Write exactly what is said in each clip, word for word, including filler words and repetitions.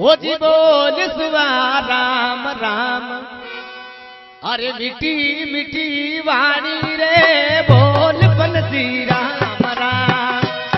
ओ जी बोल सुवा राम राम, अरे मिठी मिठी वाणी रे बोल बंसी राम राम।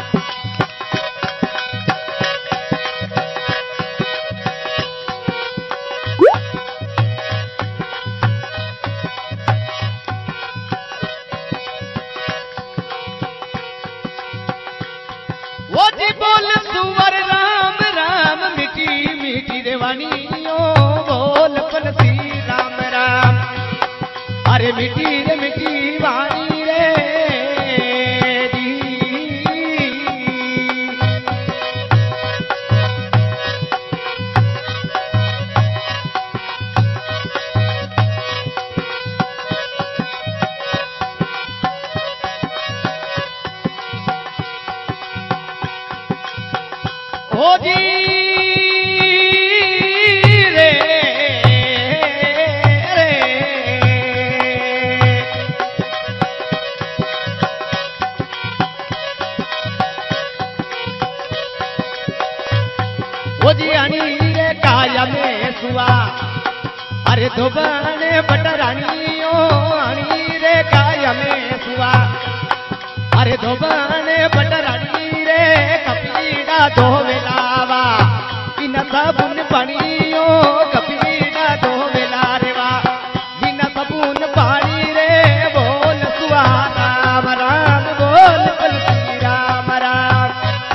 ओ जी बोल सुवर राम राम, मिठी मिठी देवानी ओ बोल बंसी राम राम, अरे मिठी रे मिठी वाणी रे दी। ओ जी रे काया में सुआ, अरे धोबने बटरानियो आनी रे काया में सुआ, अरे धोबने बटरानी रे कपीड़ा धोवे लावा, इन सबुन पानियो कपीड़ा धोवे लारेवा, इन सबुन पानी रे बोल सुआ राम राम, बोल बंसी राम राम।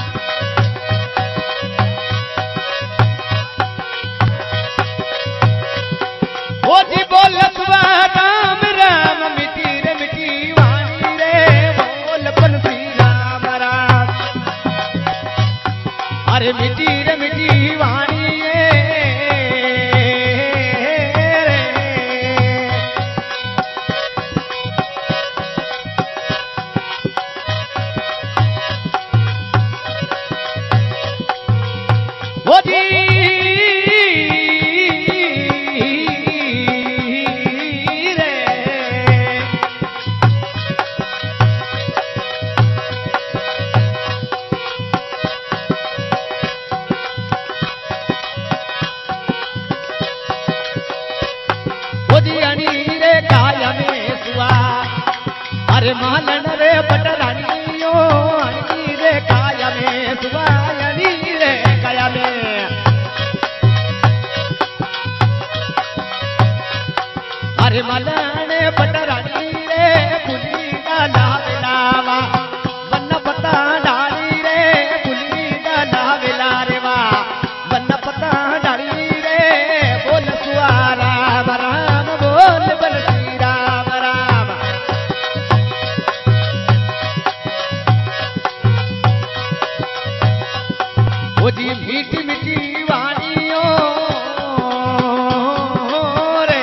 ओ जी बोल सुवा राम राम, मिठी रे मिठी वाणी रे बोल बंसी राम राम, अरे मिठी रे मिठी वाणी रे। ओ जी अरे मालन रे बटरानियो आनी रे काया में सुआ, आनी रे काया में, अरे मालन बटरानी रे पुली डाला लावा, वन्न पता डाली रे पुली डाला वेला रेवा, वन्न पता डाली रे बोल सुआ राम राम, बोल बंसी राम राम। ओ जी मीठी मीठी वाणियों रे,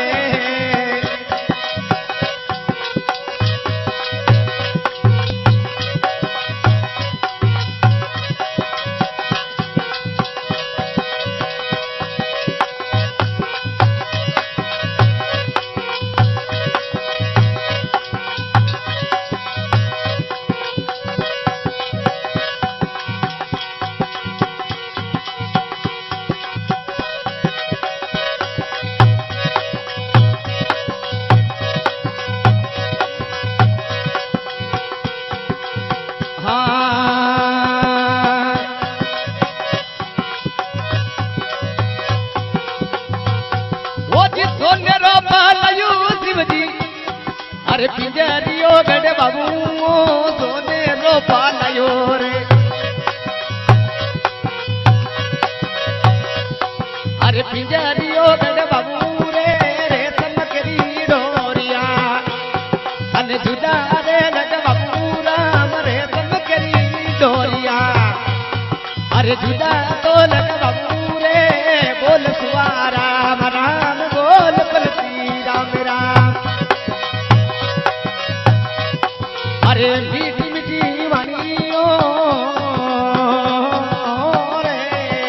अरे पिंजरियो गड़ बाबू सोने रो पालयो रे, अरे पिंजरियो गड़ बाबू रे रे समकरी डोरिया, अने जुदा रे लग बाबू राम रे समकरी डोरिया, अरे जुदा तो लग बाबू रे बोल सुआ राम राम, बोल बंसी राम राम। अरे मीठी मीठी वाणियों रे,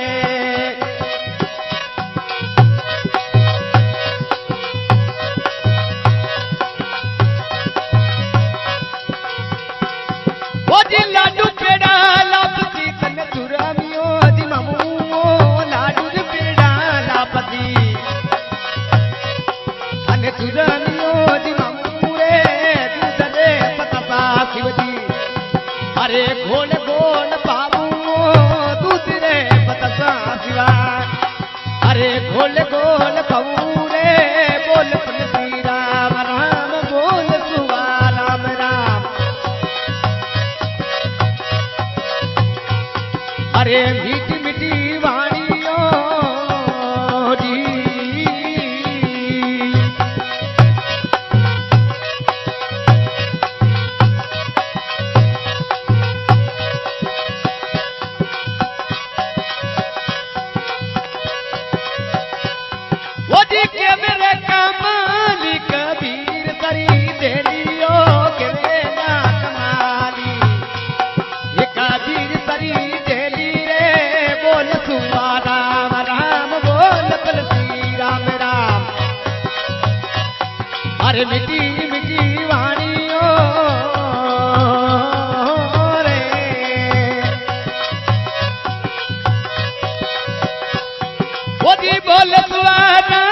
ओ जी लाडू पेड़ा लापसी कन चुरामियो जी मामू लाडू पेड़ा अरे गोल गोल बाबू दूसरे बतसा शिवा अरे गोल गोल बाबू रे बोल श्री राम राम बोल सुवा राम राम अरे मीठी मीठी वाणियों जी वो जी के मेरे कमाली कबीर सरी दे लियो के मेरा कमाली ये कबीर सरी दे ली रे बोल सुवा राम राम बोल बोल श्री राम राम अरे मिटी मिटी वाणियों रे वो जी बोल सुवा